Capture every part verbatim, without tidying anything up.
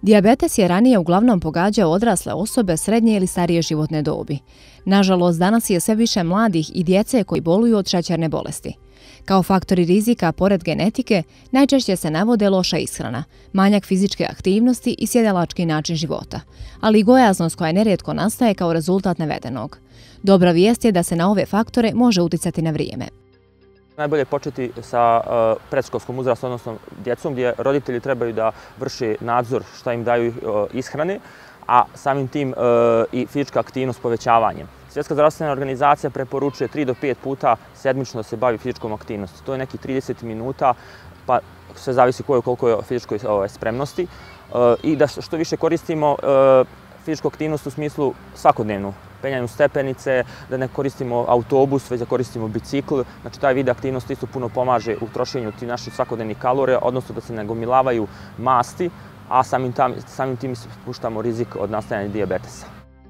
Dijabetes je ranije uglavnom pogađao odrasle osobe srednje ili starije životne dobi. Nažalost, danas je sve više mladih i djece koji boluju od šećerne bolesti. Kao faktori rizika, pored genetike, najčešće se navode loša ishrana, manjak fizičke aktivnosti i sjedalački način života, ali i gojaznost koja nerijetko nastaje kao rezultat navedenog. Dobra vijest je da se na ove faktore može uticati na vrijeme. Najbolje je početi sa uh, predškolskom uzrastom, odnosno djecom, gdje roditelji trebaju da vrše nadzor šta im daju uh, ishrane, a samim tim uh, i fizička aktivnost povećavanjem. Svjetska zdravstvena organizacija preporučuje tri do pet puta sedmično da se bavi fizičkom aktivnosti. To je nekih trideset minuta, pa sve zavisi koje koliko je fizičkoj uh, spremnosti. Uh, I da što više koristimo uh, fizičku aktivnost u smislu svakodnevnu. Penjanju stepenice, da ne koristimo autobus, već da koristimo bicikl. Znači, taj vid aktivnosti isto puno pomaže u trošenju tih naših svakodnevnih kalorija, odnosno da se ne gomilavaju masti, a samim, tam, samim tim spuštamo rizik od nastajanja dijabetesa.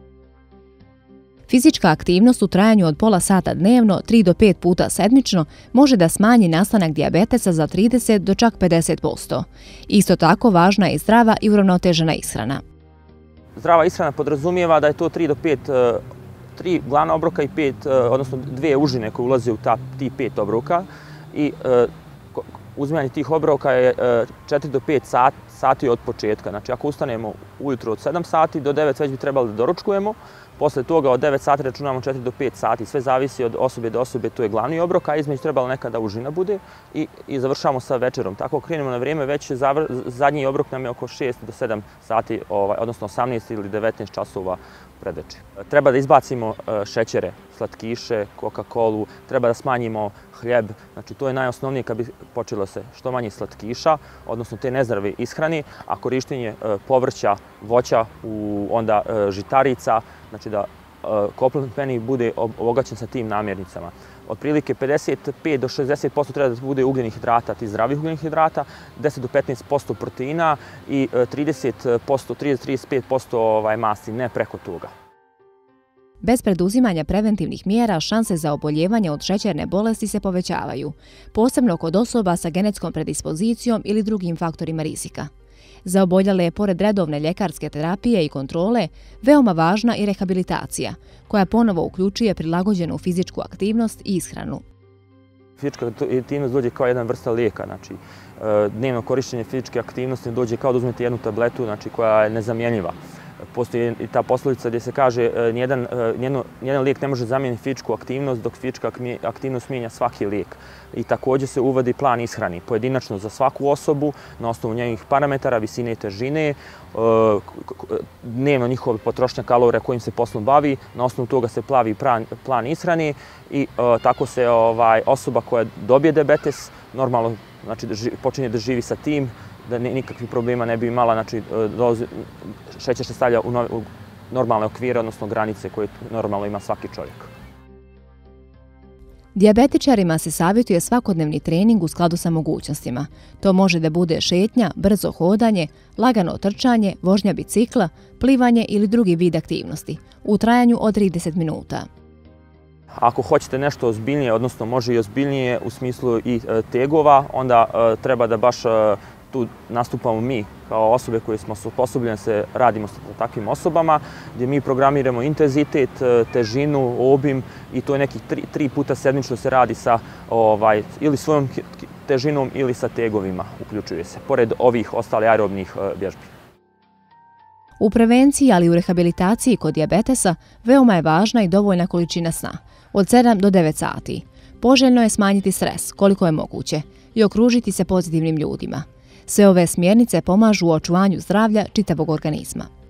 Fizička aktivnost u trajanju od pola sata dnevno, tri do pet puta sedmično, može da smanji nastanak dijabetesa za trideset do čak pedeset posto. Isto tako, važna je i zdrava i uravnotežena ishrana. Zdrava ishrana podrazumijeva da je to tri do pet, tri glavna obroka i pet, odnosno dvije užine koje ulaze u ta, ti pet obroka. I uzimanje tih obroka je četiri do pet sati, sati od početka. Znači, ako ustanemo ujutro od sedam sati do devet već bi trebali da doručkujemo. Posle toga od devet sati računamo četiri do pet sati. Sve zavisi od osobe do osobe, to je glavni obrok, a između trebala nekada užina bude i, i završamo sa večerom. Tako krenemo na vrijeme, već zavr, zadnji obrok nam je oko šest do sedam sati, ovaj, odnosno osamnaest ili devetnaest časova predveče. Treba da izbacimo šećere, slatkiše, Coca-Colu, treba da smanjimo hljeb. Znači, to je najosnovnije kad bi počelo se što manje slatkiša, odnosno te nezdrave ishrane, a korištenje povrća, voća, u, onda žitarica, znači da complement menu bude obogaćen sa tim namirnicama. Otprilike pedeset pet do šezdeset posto treba da bude ugljenih hidrata, tih zdravih ugljenih hidrata, deset do petnaest posto proteina i trideset posto, trideset do trideset pet posto ovaj, masti, ne preko toga. Bez preduzimanja preventivnih mjera šanse za oboljevanje od šećerne bolesti se povećavaju, posebno kod osoba sa genetskom predispozicijom ili drugim faktorima rizika. Za oboljele je, pored redovne ljekarske terapije i kontrole, veoma važna i rehabilitacija, koja ponovo uključuje prilagođenu fizičku aktivnost i ishranu. Fizička aktivnost dođe kao jedan vrsta lijeka, znači dnevno korištenje fizičke aktivnosti dođe kao da uzmete jednu tabletu, znači, koja je nezamjenjiva. Postoji i ta poslovica gdje se kaže nijedan, nijedan, nijedan lijek ne može zamijeniti fizičku aktivnost, dok fizička aktivnost mijenja svaki lijek. I također se uvodi plan ishrani, pojedinačno za svaku osobu, na osnovu njenih parametara, visine i težine, dnevno njihove potrošnja kalorija kojim se poslom bavi, na osnovu toga se plavi plan, plan ishrane i tako se ovaj, osoba koja dobije dijabetes normalno, znači, da živi, počinje da živi sa tim, da nikakvih problema ne bi imala, znači šećer se stavlja u, no, u normalne okvire, odnosno granice koje normalno ima svaki čovjek. Dijabetičarima se savjetuje svakodnevni trening u skladu sa mogućnostima. To može da bude šetnja, brzo hodanje, lagano trčanje, vožnja bicikla, plivanje ili drugi vid aktivnosti, u trajanju od trideset minuta. Ako hoćete nešto ozbiljnije, odnosno može i ozbiljnije u smislu i tegova, onda treba da baš tu nastupamo mi kao osobe koje smo osposobljene se radimo sa takvim osobama, gdje mi programiramo intenzitet, težinu, obim i to je nekih tri, tri puta sedmično se radi sa ovaj, ili svojom težinom ili sa tegovima uključuje se, pored ovih ostale aerobnih vježbi. U prevenciji, ali i u rehabilitaciji kod dijabetesa veoma je važna i dovoljna količina sna, od sedam do devet sati. Poželjno je smanjiti stres koliko je moguće i okružiti se pozitivnim ljudima. Sve ove smjernice pomažu u očuvanju zdravlja čitavog organizma.